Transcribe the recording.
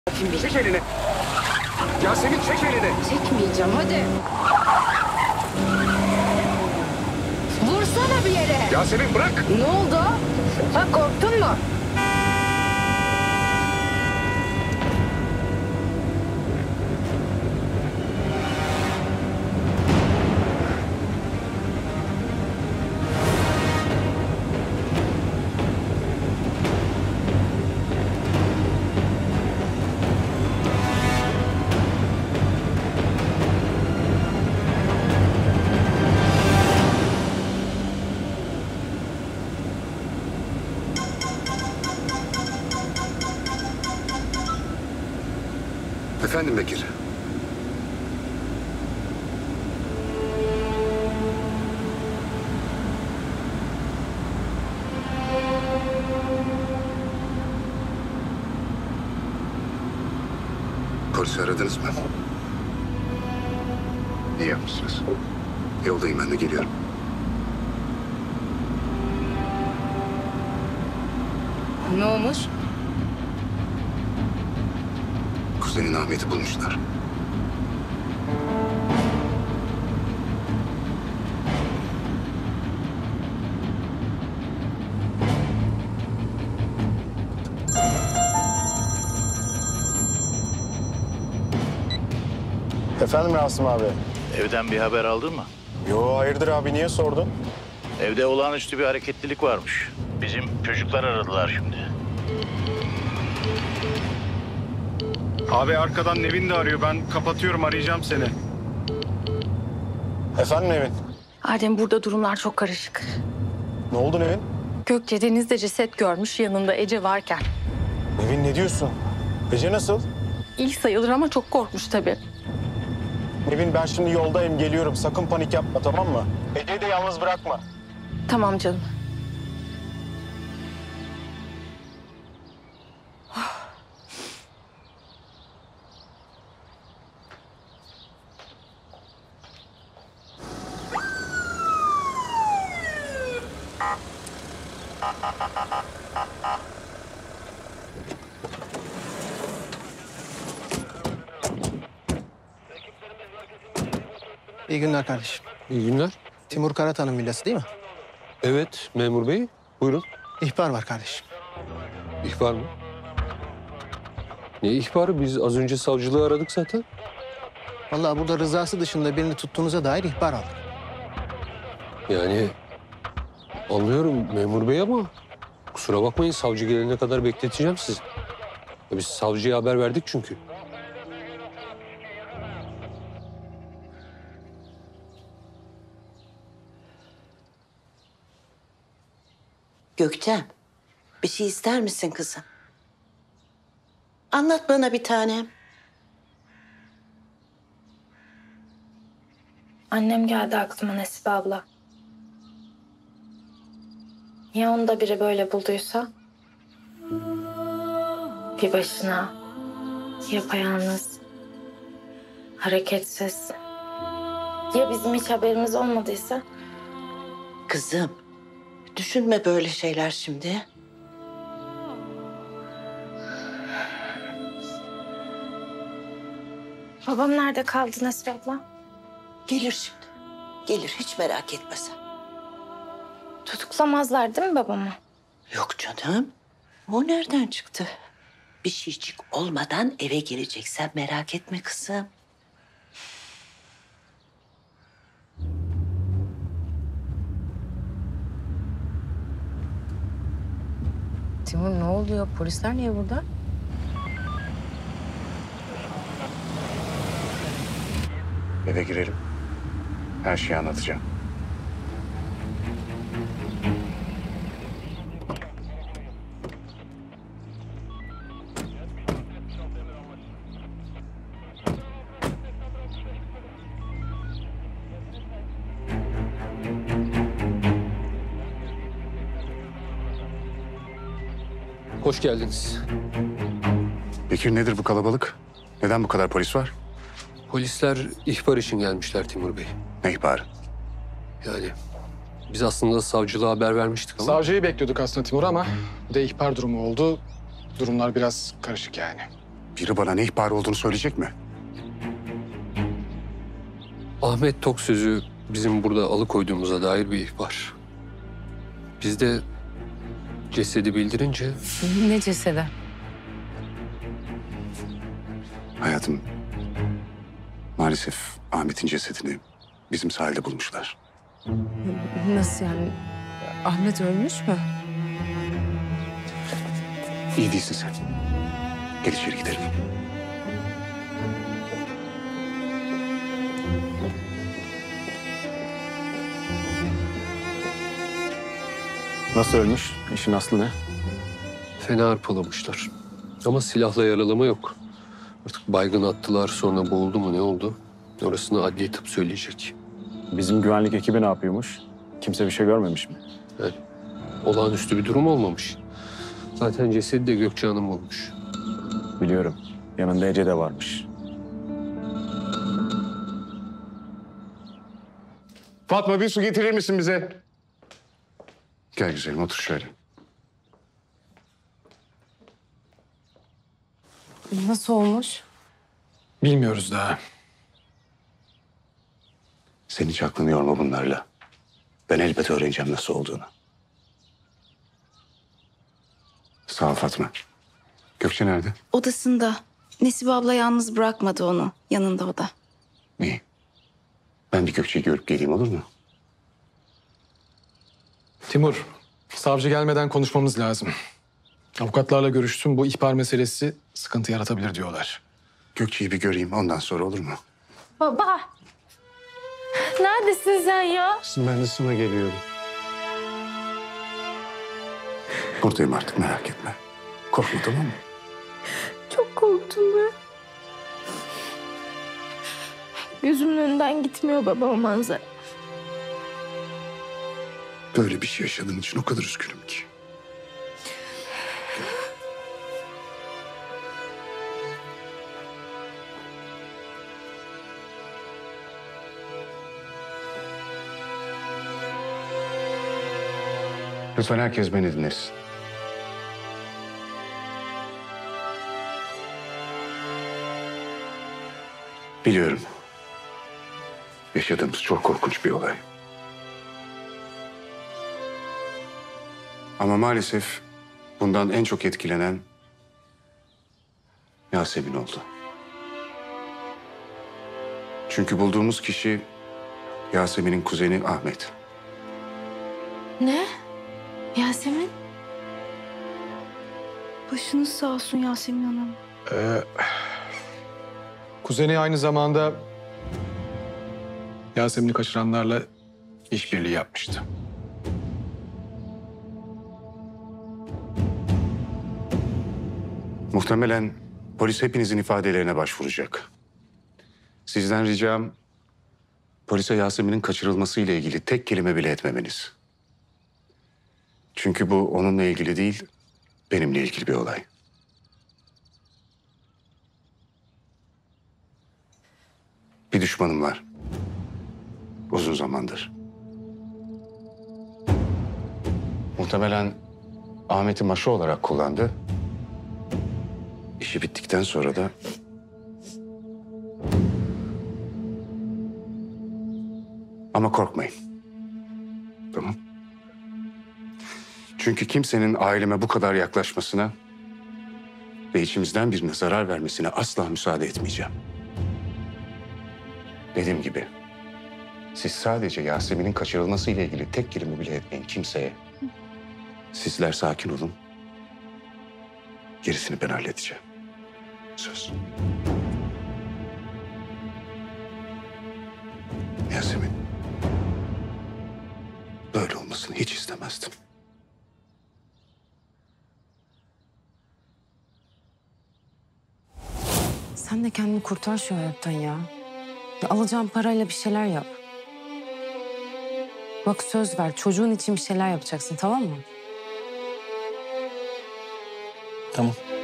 Kim bilir? Çek elini. Yasemin çek elini. Çekmeyeceğim hadi. Vursana bir yere. Yasemin bırak. Ne oldu? Ha, korktun mu? Efendim Bekir. Polisi aradınız mı? İyi yapmışsınız. Yoldayım, ben de geliyorum. Ne olmuş? Kuzenin Ahmet'i bulmuşlar. Efendim Rasim abi? Evden bir haber aldın mı? Yo hayırdır abi, niye sordun? Evde olağanüstü bir hareketlilik varmış. Bizim çocuklar aradılar şimdi. Abi arkadan Nevin de arıyor. Ben kapatıyorum, arayacağım seni. Efendim Nevin? Adem, burada durumlar çok karışık. Ne oldu Nevin? Gökçe denizde ceset görmüş, yanında Ece varken. Nevin ne diyorsun? Ece nasıl? İyi sayılır ama çok korkmuş tabii. Nevin ben şimdi yoldayım, geliyorum. Sakın panik yapma, tamam mı? Ece'yi de yalnız bırakma. Tamam canım. İyi günler kardeşim. İyi günler. Timur Karatan'ın villası değil mi? Evet, memur bey. Buyurun. İhbar var kardeşim. İhbar mı? Ne ihbarı? Biz az önce savcılığı aradık zaten. Vallahi burada rızası dışında birini tuttuğunuza dair ihbar aldık. Yani anlıyorum memur bey ama kusura bakmayın, savcı gelene kadar bekleteceğim sizi. Ya biz savcıya haber verdik çünkü. Gökçem, bir şey ister misin kızım? Anlat bana bir tanem. Annem geldi aklıma Nesibe abla. Ya onu da biri böyle bulduysa? Bir başına, yapayalnız, hareketsiz. Ya bizim hiç haberimiz olmadıysa? Kızım, düşünme böyle şeyler şimdi. Babam nerede kaldı Nesibe abla? Gelir şimdi. Gelir, hiç merak etme sen. Tutuklamazlar değil mi babamı? Yok canım. O nereden çıktı? Bir şeycik olmadan eve gelecek. Sen merak etme kızım. Timur ne oluyor? Polisler niye burada? Eve girelim. Her şeyi anlatacağım. Hoş geldiniz. Bekir, nedir bu kalabalık? Neden bu kadar polis var? Polisler ihbar için gelmişler Timur Bey. Ne ihbarı? Yani biz aslında savcılığa haber vermiştik ama... Savcıyı bekliyorduk aslında Timur ama bir de ihbar durumu oldu. Durumlar biraz karışık yani. Biri bana ne ihbarı olduğunu söyleyecek mi? Ahmet Toksöz'ü bizim burada alıkoyduğumuza dair bir ihbar. Biz de cesedi bildirince Ne cesedi? Hayatım, maalesef Ahmet'in cesedini bizim sahilde bulmuşlar. Nasıl yani? Ahmet ölmüş mü? İyi değilsin sen. Gel içeri gidelim. Nasıl ölmüş? İşin aslı ne? fena arpalamışlar. Ama silahla yaralama yok. Artık baygın attılar, sonra boğuldu mu ne oldu? Orasını adliye tıp söyleyecek. Bizim güvenlik ekibi ne yapıyormuş? Kimse bir şey görmemiş mi? Yani olağanüstü bir durum olmamış. Zaten cesedi de Gökçe Hanım bulmuş. Biliyorum. Yanında Ece de varmış. Fatma, bir su getirir misin bize? Gel güzelim, otur şöyle. Nasıl olmuş? Bilmiyoruz daha. Sen hiç aklını yorma bunlarla. Ben elbet öğreneceğim nasıl olduğunu. Sağ ol Fatma. Gökçe nerede? Odasında. Nesibe abla yalnız bırakmadı onu. Yanında o da. İyi. Ben bir Gökçe'yi görüp geleyim, olur mu? Timur, savcı gelmeden konuşmamız lazım. Avukatlarla görüştüm. Bu ihbar meselesi sıkıntı yaratabilir diyorlar. Gökçe'yi bir göreyim, ondan sonra olur mu? Baba. Neredesin sen ya? Ben de sana geliyorum. Buradayım artık, merak etme. Korkma, tamam mı? Çok korktum ben. Gözümün önünden gitmiyor baba o manzara. Böyle bir şey yaşadığın için o kadar üzgünüm ki. Lütfen herkes beni dinlesin. Biliyorum. Yaşadığımız çok korkunç bir olay. Ama maalesef bundan en çok etkilenen Yasemin oldu. Çünkü bulduğumuz kişi Yasemin'in kuzeni Ahmet. Ne? Yasemin? Başınız sağ olsun Yasemin Hanım. Kuzeni aynı zamanda Yasemin'i kaçıranlarla işbirliği yapmıştı. Muhtemelen polis hepinizin ifadelerine başvuracak. Sizden ricam polise Yasemin'in kaçırılması ile ilgili tek kelime bile etmemeniz. Çünkü bu onunla ilgili değil, benimle ilgili bir olay. Bir düşmanım var. Uzun zamandır. Muhtemelen Ahmet'i maşa olarak kullandı. İşi bittikten sonra da ama korkmayın. Tamam. Çünkü kimsenin aileme bu kadar yaklaşmasına ve içimizden birine zarar vermesine asla müsaade etmeyeceğim. Dediğim gibi siz sadece Yasemin'in kaçırılması ile ilgili tek kelime bile etmeyin kimseye. Sizler sakin olun. Gerisini ben halledeceğim. Söz. Yasemin. Böyle olmasını hiç istemezdim. Sen de kendini kurtar şu hayattan ya. Alacağın parayla bir şeyler yap. Bak söz ver, çocuğun için bir şeyler yapacaksın, tamam mı? Tamam.